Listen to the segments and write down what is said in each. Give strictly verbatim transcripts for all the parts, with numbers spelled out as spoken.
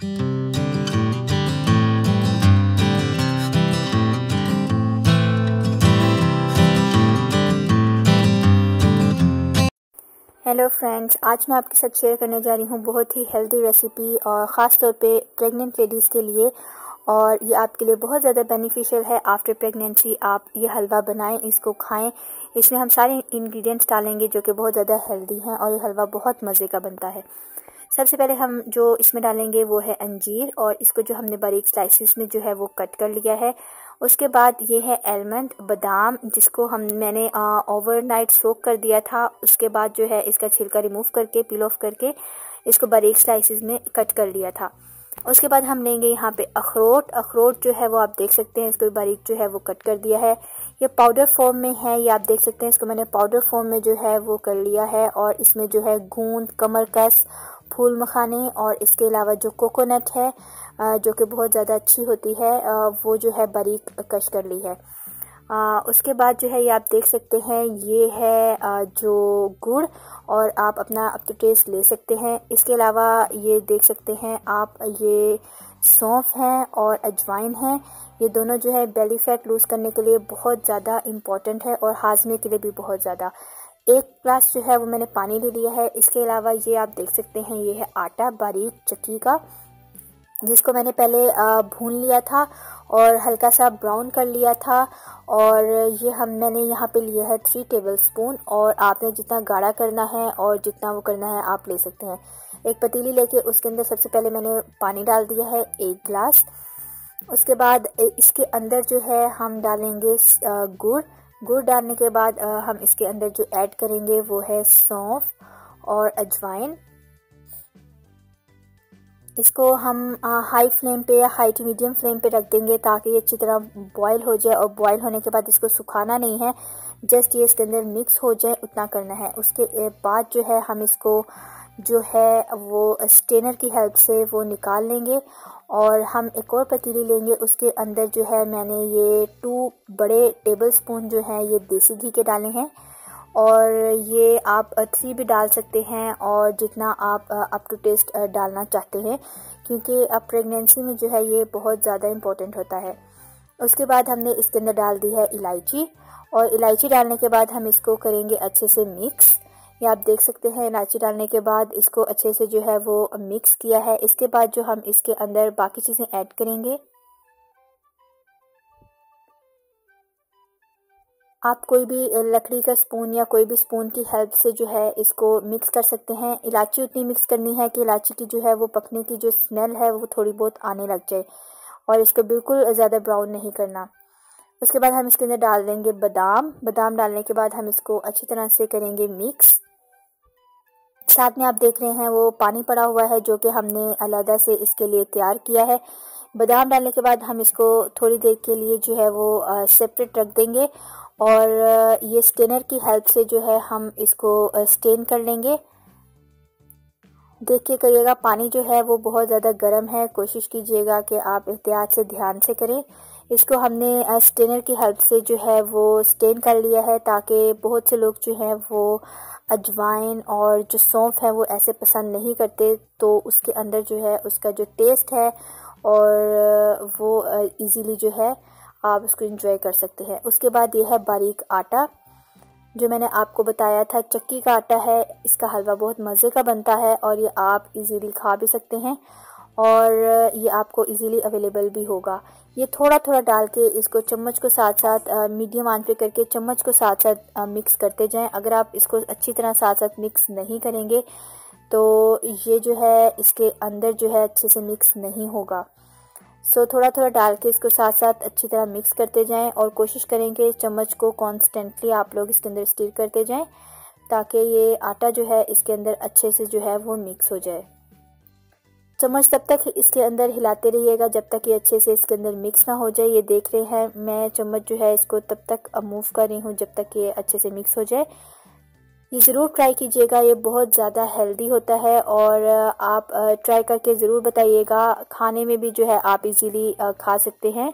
Hello friends, आज मैं आपके साथ शेयर करने जा रही हूँ बहुत ही हेल्दी रेसिपी और ख़ास तौर पे प्रेग्नेंट लेडीज़ के लिए। और ये आपके लिए बहुत ज़्यादा बेनिफिशियल है। आफ्टर प्रेगनेंसी आप ये हलवा बनाएं, इसको खाएं। इसमें हम सारे इंग्रेडिएंट्स डालेंगे जो कि बहुत ज़्यादा हेल्दी हैं और ये हलवा बहुत मज़े का बनता है। सबसे पहले हम जो इसमें डालेंगे वो है अंजीर, और इसको जो हमने बारीक स्लाइसिस में जो है वो कट कर लिया है। उसके बाद ये है आलमंड, बादाम, जिसको हम मैंने ओवरनाइट सोक कर दिया था। उसके बाद जो है इसका छिलका रिमूव करके, पील ऑफ करके इसको बारीक स्लाइसिस में कट कर लिया था। उसके बाद हम लेंगे यहाँ पे अखरोट। अखरोट जो है वो आप देख सकते हैं, इसको बारीक जो है वो कट कर दिया है। ये पाउडर फॉर्म में है, ये आप देख सकते हैं, इसको मैंने पाउडर फॉर्म में जो है वो कर लिया है। और इसमें जो है गूंद, कमरकस, फूल मखाने और इसके अलावा जो कोकोनट है जो कि बहुत ज़्यादा अच्छी होती है, वो जो है बारीक कश कर ली है। आ, उसके बाद जो है ये आप देख सकते हैं, ये है आ, जो गुड़, और आप अपना अप टू टेस्ट ले सकते हैं। इसके अलावा ये देख सकते हैं आप, ये सौंफ है और अजवाइन है। ये दोनों जो है बेली फैट लूज़ करने के लिए बहुत ज़्यादा इम्पॉर्टेंट है और हाजमे के लिए भी बहुत ज़्यादा। एक ग्लास जो है वो मैंने पानी ले लिया है। इसके अलावा ये आप देख सकते हैं, ये है आटा बारीक चक्की का, जिसको मैंने पहले भून लिया था और हल्का सा ब्राउन कर लिया था। और ये हम मैंने यहाँ पे लिया है थ्री टेबलस्पून, और आपने जितना गाढ़ा करना है और जितना वो करना है आप ले सकते हैं। एक पतीली लेके उसके अंदर सबसे पहले मैंने पानी डाल दिया है एक गिलास। उसके बाद इसके अंदर जो है हम डालेंगे गुड़। गुड़ डालने के बाद हम इसके अंदर जो ऐड करेंगे वो है सौंफ और अजवाइन। इसको हम हाई फ्लेम पे या हाई टू मीडियम फ्लेम पे रख देंगे ताकि ये अच्छी तरह बॉईल हो जाए। और बॉईल होने के बाद इसको सुखाना नहीं है, जस्ट ये इसके अंदर मिक्स हो जाए उतना करना है। उसके बाद जो है हम इसको जो है वो स्टेनर की हेल्प से वो निकाल लेंगे। और हम एक और पतीली लेंगे, उसके अंदर जो है मैंने ये टू बड़े टेबल स्पून जो है ये देसी घी के डाले हैं। और ये आप थ्री भी डाल सकते हैं, और जितना आप अप टू टेस्ट डालना चाहते हैं, क्योंकि अब प्रेगनेंसी में जो है ये बहुत ज़्यादा इम्पोर्टेंट होता है। उसके बाद हमने इसके अंदर डाल दी है इलायची, और इलायची डालने के बाद हम इसको करेंगे अच्छे से मिक्स। ये आप देख सकते हैं, इलायची डालने के बाद इसको अच्छे से जो है वो मिक्स किया है। इसके बाद जो हम इसके अंदर बाकी चीज़ें ऐड करेंगे, आप कोई भी लकड़ी का स्पून या कोई भी स्पून की हेल्प से जो है इसको मिक्स कर सकते हैं। इलायची उतनी मिक्स करनी है कि इलायची की जो है वो पकने की जो स्मेल है वो थोड़ी बहुत आने लग जाए, और इसको बिल्कुल ज़्यादा ब्राउन नहीं करना। उसके बाद हम इसके अंदर डाल देंगे बादाम। बादाम डालने के बाद हम इसको अच्छी तरह से करेंगे मिक्स। साथ में आप देख रहे हैं वो पानी पड़ा हुआ है जो कि हमने अलग से इसके लिए तैयार किया है। बादाम डालने के बाद हम इसको थोड़ी देर के लिए जो है वो सेपरेट रख देंगे, और ये स्टेनर की हेल्प से जो है हम इसको स्टेन कर लेंगे। देख के करिएगा, पानी जो है वो बहुत ज़्यादा गर्म है, कोशिश कीजिएगा कि आप एहतियात से ध्यान से करें। इसको हमने स्टेनर की हेल्प से जो है वो स्टेन कर लिया है, ताकि बहुत से लोग जो हैं वो अजवाइन और जो सौंफ है वो ऐसे पसंद नहीं करते, तो उसके अंदर जो है उसका जो टेस्ट है और वो इजीली जो है आप उसको एंजॉय कर सकते हैं। उसके बाद ये है बारीक आटा, जो मैंने आपको बताया था चक्की का आटा है। इसका हलवा बहुत मज़े का बनता है और ये आप इजीली खा भी सकते हैं, और ये आपको इजीली अवेलेबल भी होगा। ये थोड़ा थोड़ा डाल के इसको चम्मच को साथ साथ मीडियम आंच पे करके चम्मच को साथ साथ मिक्स करते जाएं। अगर आप इसको अच्छी तरह साथ साथ मिक्स नहीं करेंगे तो ये जो है इसके अंदर जो है अच्छे से मिक्स नहीं होगा। सो थोड़ा थोड़ा डाल के इसको साथ साथ अच्छी तरह मिक्स करते जाएं, और कोशिश करें कि चम्मच को कॉन्स्टेंटली आप लोग इसके अंदर स्टीर करते जाएं, ताकि ये आटा जो है इसके अंदर अच्छे से जो है वो मिक्स हो जाए। चम्मच तब तक इसके अंदर हिलाते रहिएगा जब तक ये अच्छे से इसके अंदर मिक्स ना हो जाए। ये देख रहे हैं मैं चम्मच जो है इसको तब तक मूव कर रही हूँ जब तक ये अच्छे से मिक्स हो जाए। ये ज़रूर ट्राई कीजिएगा, ये बहुत ज़्यादा हेल्दी होता है, और आप ट्राई करके ज़रूर बताइएगा। खाने में भी जो है आप इजीली खा सकते हैं।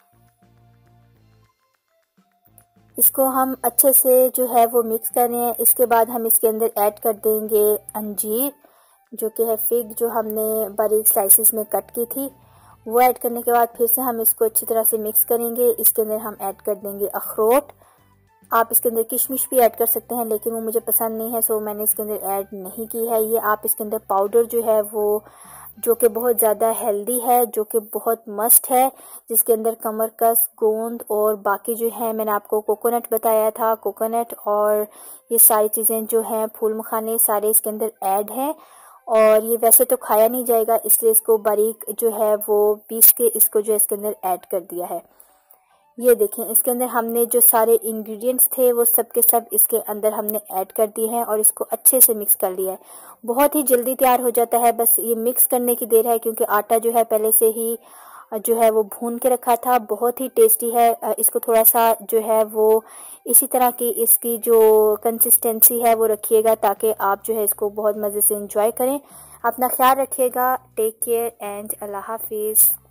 इसको हम अच्छे से जो है वो मिक्स कर रहे हैं। इसके बाद हम इसके अंदर ऐड कर देंगे अंजीर। जो कि है फिग, जो हमने बारीक स्लाइसिस में कट की थी, वो ऐड करने के बाद फिर से हम इसको अच्छी तरह से मिक्स करेंगे। इसके अंदर हम ऐड कर देंगे अखरोट। आप इसके अंदर किशमिश भी ऐड कर सकते हैं, लेकिन वो मुझे पसंद नहीं है, सो मैंने इसके अंदर ऐड नहीं की है। ये आप इसके अंदर पाउडर जो है वो, जो कि बहुत ज़्यादा हेल्दी है, जो कि बहुत मस्त है, जिसके अंदर कमरकस, गोंद और बाकी जो है, मैंने आपको कोकोनट बताया था, कोकोनट और ये सारी चीज़ें जो हैं, फूल मखाने, सारे इसके अंदर ऐड हैं। और ये वैसे तो खाया नहीं जाएगा, इसलिए इसको बारीक जो है वो पीस के इसको जो है इसके अंदर ऐड कर दिया है। ये देखें, इसके अंदर हमने जो सारे इंग्रेडिएंट्स थे वो सब के सब इसके अंदर हमने ऐड कर दिए हैं और इसको अच्छे से मिक्स कर लिया है। बहुत ही जल्दी तैयार हो जाता है, बस ये मिक्स करने की देर है, क्योंकि आटा जो है पहले से ही जो है वो भून के रखा था। बहुत ही टेस्टी है। इसको थोड़ा सा जो है वो इसी तरह की इसकी जो कंसिस्टेंसी है वो रखिएगा, ताकि आप जो है इसको बहुत मज़े से एंजॉय करें। अपना ख्याल रखिएगा। टेक केयर एंड अल्लाह हाफिज़।